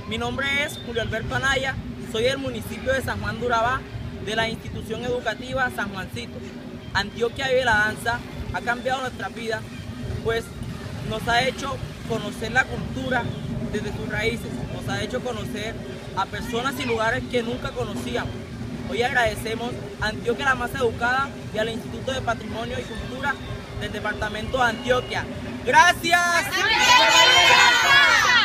Mi nombre es Julio Alberto Anaya, soy del municipio de San Juan de Urabá, de la institución educativa San Juancito. Antioquia Vive la Danza ha cambiado nuestras vidas, pues nos ha hecho conocer la cultura desde sus raíces, nos ha hecho conocer a personas y lugares que nunca conocíamos. Hoy agradecemos a Antioquia la Más Educada y al Instituto de Patrimonio y Cultura del Departamento de Antioquia. ¡Gracias!